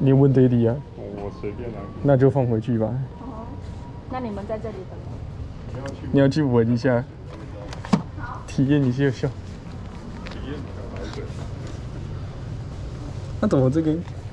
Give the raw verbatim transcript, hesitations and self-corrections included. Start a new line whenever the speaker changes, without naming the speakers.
你问爹地啊？
我我随便拿。
那就放回去吧。
哦，那你们在这里等我。
你要去？
你要去闻一下，体验一下。
体验小白水。
那怎么这个